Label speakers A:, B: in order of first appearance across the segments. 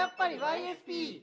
A: やっぱり YSP。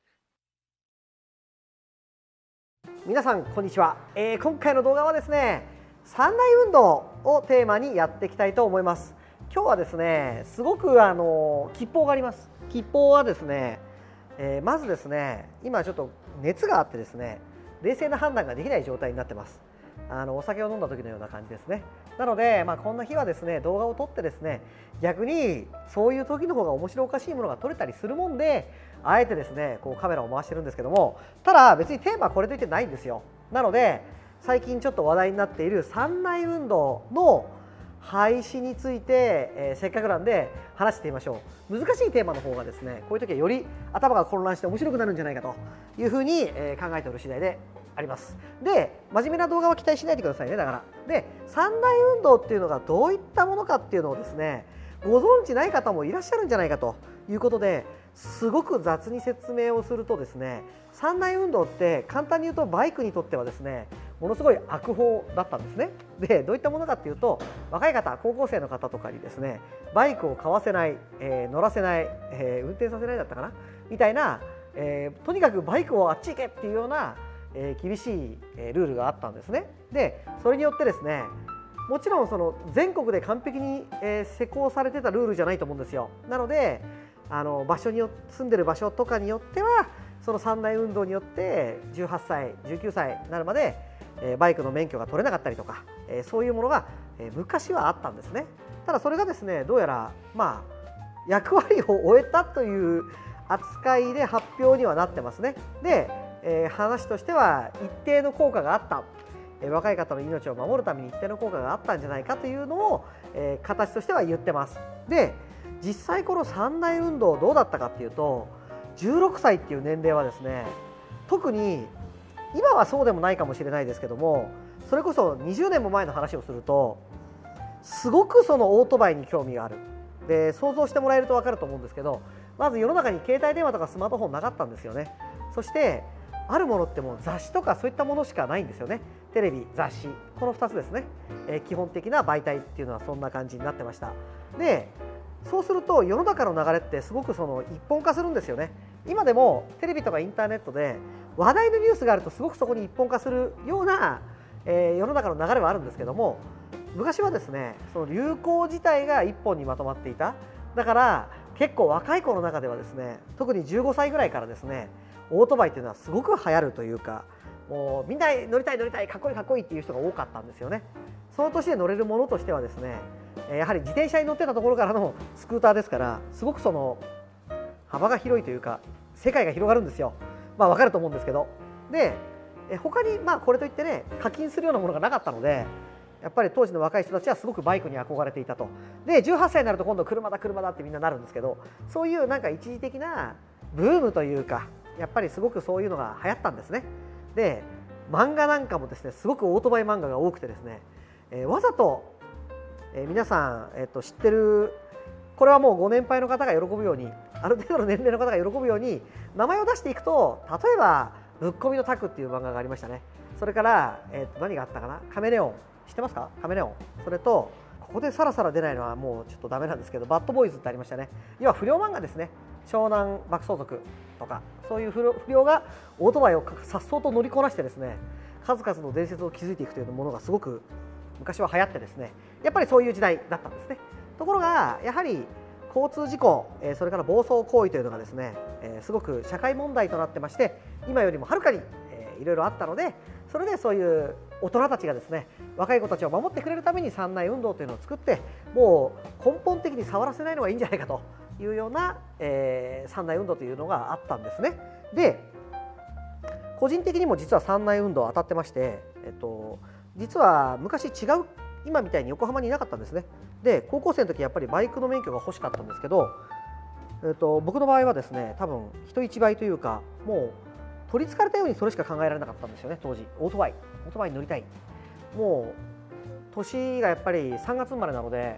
B: 皆さんこんにちは。今回の動画はですね、三大運動をテーマにやっていきたいと思います。今日はですね、すごく吉報があります。吉報はですね、まずですね、今ちょっと熱があってですね、冷静な判断ができない状態になってます。お酒を飲んだ時のような感じですね。なので、こんな日はですね、動画を撮ってですね、逆にそういう時の方が面白おかしいものが撮れたりするもんで、あえてですねこうカメラを回してるんですけども、ただ別にテーマはこれといってないんですよ。なので最近ちょっと話題になっている三大運動の廃止について、せっかくなんで話してみましょう。難しいテーマの方がですね、こういう時はより頭が混乱して面白くなるんじゃないかというふうに、考えておる次第であります。で、真面目な動画は期待しないでくださいね。だからで、三大運動っていうのがどういったものかっていうのをですね、ご存知ない方もいらっしゃるんじゃないかということで、すごく雑に説明をするとですね、三大運動って簡単に言うとバイクにとってはですね、ものすごい悪法だったんですね。で、どういったものかっていうと、若い方、高校生の方とかにですね、バイクを買わせない、乗らせない、運転させないだったかなみたいな、とにかくバイクをあっち行けっていうような、厳しい、ルールがあったんですね。で、それによってですね、もちろんその全国で完璧に、施行されてたルールじゃないと思うんですよ。なので場所に住んでる場所とかによっては、その三大運動によって18歳19歳になるまで、バイクの免許が取れなかったりとか、そういうものが、昔はあったんですね。ただそれがですね、どうやら役割を終えたという扱いで発表にはなってますね。で、話としては一定の効果があった、若い方の命を守るために一定の効果があったんじゃないかというのを、形としては言ってます。で、実際この三大運動どうだったかっていうと、16歳っていう年齢はですね、特に今はそうでもないかもしれないですけども、それこそ20年も前の話をすると、すごくそのオートバイに興味がある。で、想像してもらえると分かると思うんですけど、まず世の中に携帯電話とかスマートフォンなかったんですよね。そしてあるものってもう雑誌とかそういったものしかないんですよね。テレビ、雑誌、この2つですね。基本的な媒体っていうのはそんな感じになってました。で、そうすると世の中の流れってすごくその一本化するんですよね。今でもテレビとかインターネットで話題のニュースがあるとすごくそこに一本化するような、世の中の流れはあるんですけども、昔はですね、その流行自体が一本にまとまっていた。だから結構若い子の中ではですね、特に15歳ぐらいからですね、オートバイっていうのはすごく流行るというか、もうみんな乗りたい乗りたい、かっこいいかっこいいっていう人が多かったんですよね。その年で乗れるものとしてはですね、やはり自転車に乗ってたところからのスクーターですから、すごくその幅が広いというか、世界が広がるんですよ。分かると思うんですけど。で、他にこれといってね、課金するようなものがなかったので、やっぱり当時の若い人たちはすごくバイクに憧れていたと。で、18歳になると今度車だ車だってみんななるんですけど、そういうなんか一時的なブームというか、やっぱりすごくそういうのが流行ったんですね。で、漫画なんかもですね、すごくオートバイ漫画が多くてですね、わざと、皆さん、知ってる、これはもうご年配の方が喜ぶように、ある程度の年齢の方が喜ぶように名前を出していくと、例えばぶっこみのタクっていう漫画がありましたね。それから、何があったかな、カメレオン、知ってますか、カメレオン。それと、ここでさらさら出ないのはもうちょっとダメなんですけど、バッドボーイズってありましたね。要は不良漫画ですね。湘南爆走族とか、そういう不良がオートバイを颯爽と乗りこなしてですね、数々の伝説を築いていくというものがすごく昔は流行ってですね、やっぱりそういう時代だったんですね。ところがやはり交通事故、それから暴走行為というのがですね、すごく社会問題となってまして、今よりもはるかにいろいろあったので、それでそういう大人たちがですね、若い子たちを守ってくれるために三大運動というのを作って、もう根本的に触らせないのがいいんじゃないかというような、三大運動というのがあったんですね。で、個人的にも実は三大運動当たってまして、実は昔違う、今みたいに横浜にいなかったんですね。で、高校生の時やっぱりバイクの免許が欲しかったんですけど、僕の場合はですね、多分人一倍というか、もう取りつかれたようにそれしか考えられなかったんですよね。当時オートバイに乗りたい。もう年がやっぱり3月生まれなので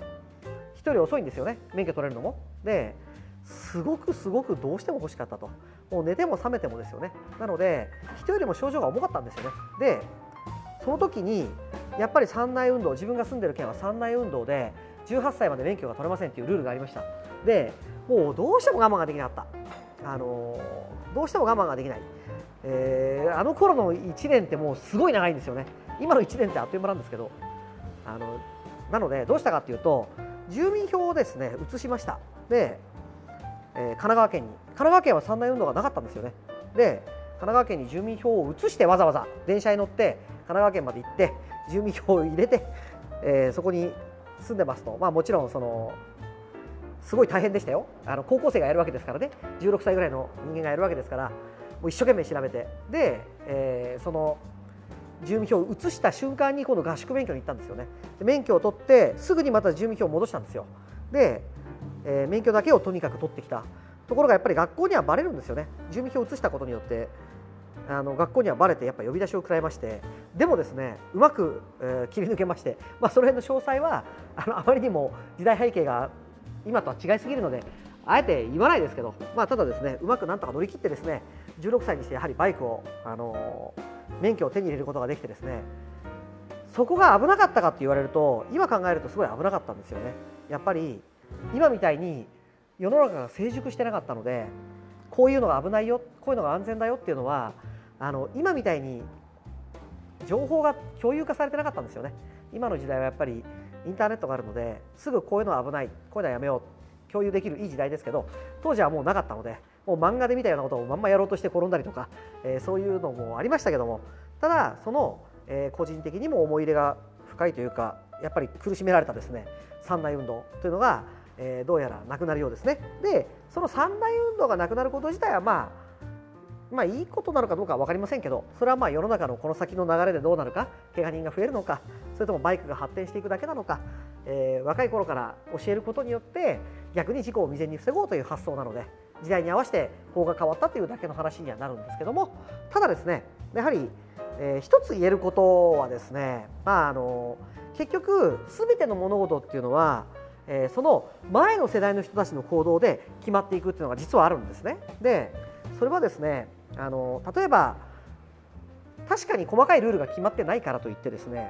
B: 1人遅いんですよね、免許取れるのも。ですごくどうしても欲しかったと。もう寝ても覚めてもですよね。なので人よりも症状が重かったんですよね。で、その時にやっぱり三大運動、自分が住んでる県は三大運動で18歳まで免許が取れませんっていうルールがありました。で、もうどうしても我慢ができなかった。 どうしても我慢ができない、あの頃の1年ってもうすごい長いんですよね。今の1年ってあっという間なんですけど、なのでどうしたかというと、住民票をですね移しました。で、神奈川県は三大運動がなかったんですよね。で、神奈川県に住民票を移して、わざわざ電車に乗って神奈川県まで行って住民票を入れて、そこに住んでますと、もちろんすごい大変でしたよ。高校生がやるわけですからね、16歳ぐらいの人間がやるわけですから、もう一生懸命調べて、で、その住民票を移した瞬間に今度合宿免許に行ったんですよね。で、免許を取ってすぐにまた住民票を戻したんですよ。で、免許だけをとにかく取ってきたところが、やっぱり学校にはバレるんですよね。住民票を移したことによって学校にはバレて、やっぱり呼び出しを食らいまして、でもですねうまく、切り抜けまして、その辺の詳細はあまりにも時代背景が今とは違いすぎるのであえて言わないですけど、ただですねうまくなんとか乗り切ってですね、16歳にしてやはりバイクを、免許を手に入れることができてですね、そこが危なかったかって言われると、今考えるとすごい危なかったんですよね。やっぱり今みたいに世の中が成熟してなかったので、こういうのが危ないよ、こういうのが安全だよっていうのは今みたいに情報が共有化されてなかったんですよね。今の時代はやっぱりインターネットがあるので、すぐこういうのは危ない、こういうのはやめよう、共有できるいい時代ですけど、当時はもうなかったので、もう漫画で見たようなことをまんまやろうとして転んだりとか、そういうのもありましたけども、ただその、個人的にも思い入れが深いというか、やっぱり苦しめられたですね三大運動というのが、どうやらなくなるようですね。で、その三大運動がなくなること自体はいいことなのかどうかは分かりませんけど、それは世の中のこの先の流れでどうなるか、怪我人が増えるのか、それともバイクが発展していくだけなのか、若い頃から教えることによって逆に事故を未然に防ごうという発想なので、時代に合わせて法が変わったというだけの話にはなるんですけども、ただですねやはり、一つ言えることはですね、結局全ての物事っていうのは、その前の世代の人たちの行動で決まっていくっていうのが実はあるんですね。で、それはですね例えば確かに細かいルールが決まってないからといってですね、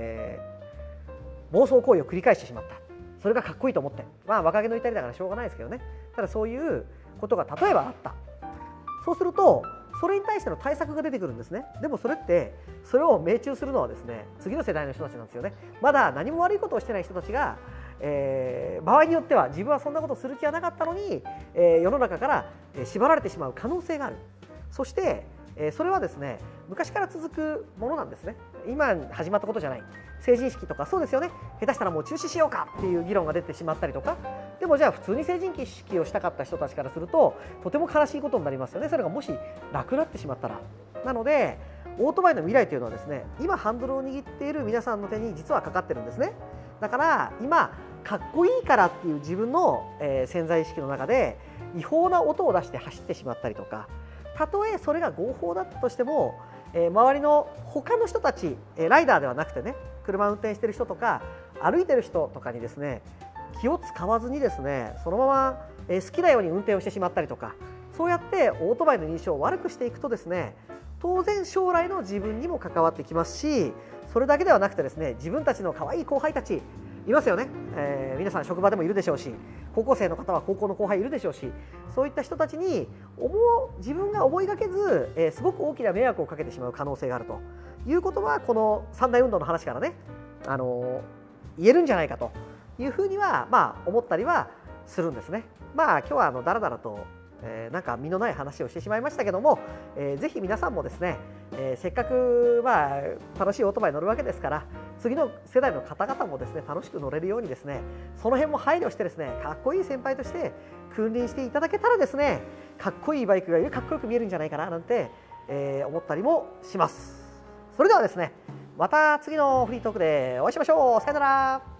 B: 暴走行為を繰り返してしまった、それがかっこいいと思って、若気の至りだからしょうがないですけどね、ただそういうことが例えばあった、そうするとそれに対しての対策が出てくるんですね。でもそれってそれを命中するのはですね次の世代の人たちなんですよね。まだ何も悪いことをしてない人たちが、場合によっては自分はそんなことをする気はなかったのに、世の中から縛られてしまう可能性がある。そして、それはですね昔から続くものなんですね。今始まったことじゃない。成人式とかそうですよね、下手したらもう中止しようかっていう議論が出てしまったりとか、でもじゃあ普通に成人式をしたかった人たちからするととても悲しいことになりますよね。それがもしなくなってしまったら。なのでオートバイの未来というのはですね今ハンドルを握っている皆さんの手に実はかかってるんですね。だから今かっこいいからっていう自分の、潜在意識の中で違法な音を出して走ってしまったりとか、たとえそれが合法だったとしても、周りの他の人たち、ライダーではなくてね、車を運転している人とか歩いている人とかにですね気を使わずにですねそのまま、好きなように運転をしてしまったりとか、そうやってオートバイの印象を悪くしていくとですね当然将来の自分にも関わってきますし、それだけではなくてですね自分たちの可愛い後輩たちいますよね、皆さん職場でもいるでしょうし、高校生の方は高校の後輩いるでしょうし、そういった人たちに自分が思いがけず、すごく大きな迷惑をかけてしまう可能性があるということはこの三大運動の話からね、言えるんじゃないかというふうには、思ったりはするんですね。今日はだらだらとなんか身のない話をしてしまいましたけども、ぜひ皆さんもですね、せっかく楽しいオートバイ乗るわけですから、次の世代の方々もですね楽しく乗れるようにですねその辺も配慮してですねかっこいい先輩として君臨していただけたらですねかっこいいバイクがよりかっこよく見えるんじゃないかななんて、思ったりもします。それではですねまた次のフリートークでお会いしましょう。さよなら。